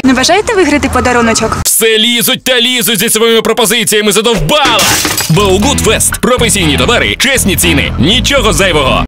Не бажаєте виграти подаруночок? Все лізуть та лізуть зі своїми пропозиціями, задовбала! Bowgood Fest. Професійні товари, чесні ціни, нічого зайвого.